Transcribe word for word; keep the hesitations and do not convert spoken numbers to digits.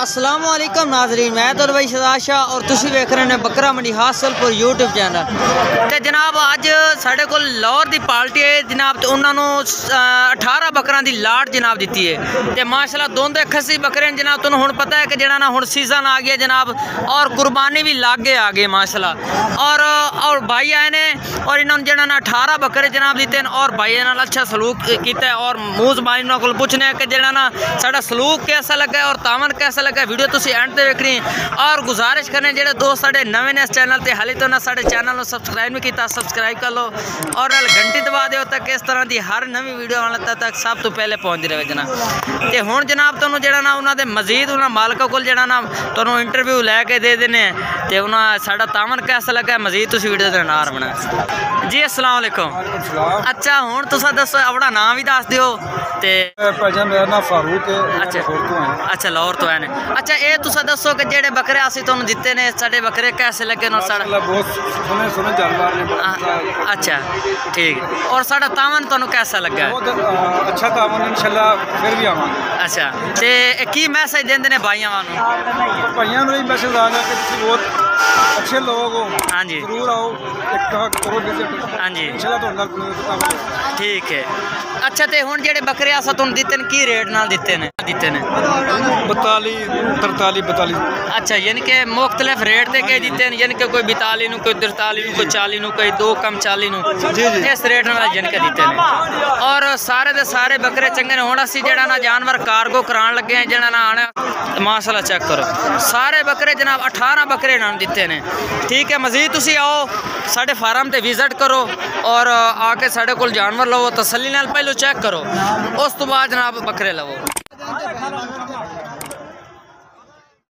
अस्सलामु अलैकुम नाजरीन, मैं तो भाई शहजाद शाह और तुसी वेख रहे हैं बकरा मंडी हासलपुर यूट्यूब चैनल। तो जनाब अज साढ़े को लाहौर की पार्टी है जनाब, तो उन्होंने अठारह बकरा की लाट जनाब दी है। तो माशाल्लाह दोंदे खसी बकरे जनाब, तुम हूँ पता है कि जरा ना हूँ सीजन आ गया जनाब, और कुर्बानी भी लागे आ गई माशाल्लाह। और और भाई आए ने और इन्होंने जरा ना अठारह बकरे जनाब दिते हैं, और भाई नाल अच्छा सलूक किया है। और मूजबानी को पूछने कि जरा ना साड़ा सलूक कैसा लगा और तावन कैसा लगा, वीडियो तुसी एंड ते वेखनी। और गुजारिश करने जेडे दोस्त साडे नवे ने इस चैनल ते हाले तो ना साडे चैनल को सब्सक्राइब नहीं किया, सब्सक्राइब कर लो और नाल घंटी दबा दिओ ताकि इस तरह की हर नवी वीडियो आने तक सब तो पहले पहुँचती रहे जनाब। तो हुण जनाब तुहानूं जेड़ा ना उन्होंने मजीद उन्होंने मालकों को जेड़ा ना तुहानूं इंटरव्यू लैके दे देने, तो उन्होंने साडा तावन कैसा लगा मजीद तुसी वीडियो दे नाल बना जी। अस्सलाम वालेकुम। अच्छा हुण तुसां दसो अपना नाम भी दस दिओ। ते मेरा नाम फारूक है। अच्छा अच्छा लाहौर तो है ने। अच्छा ये तुसा दसो कि जेडे बकरे असी तुहानूं दिते ने साडे बकरे कैसे लगे न? साडा बहुत सोने सोने जानवर ने। अच्छा ठीक। और साडा तावन तुहानूं कैसा लगा? बहुत अच्छा तावन इंशाल्लाह फिर भी आवांगे। अच्छा ते की मैसेज देंदे ने भाइयां वानूं? भाइयां नूं मैसेज आगा कि तुसीं बहुत अच्छे लोग हो। हाँ जी जरूर आओ, एक करो विजिट। हाँ जी इंशाल्लाह तुहानूं ठीक है। अच्छा तो हुण जेडे बकरे असां तुहानूं दिते ने की रेट नाल दिते ने? दिते ने बताली तरताली बताली। अच्छा यानी कि मुख्तलिफ रेट दे के दिते ने, यानी कि कोई बताली नूं, कोई तरताली नूं, कोई चाली नूं, कोई दो कम चाली नूं, जी जी इस रेट नाल यानी कि दिते ने। और सारे दे सारे बकरे चंगे ने। हुण असीं जेड़ा ना जानवर कार्गो कराण लगे हैं, जेड़ा ना आना माशाल्लाह चेक करो सारे बकरे जनाब अठारह बकरे इन्होंने दिते ने। ठीक है, मजीद तुसीं आओ साडे फार्म ते विजिट करो और आके साडे कोल जानवर लवो, तसल्ली नाल पहले चेक करो, उस तो बाद जनाब बकरे लवो।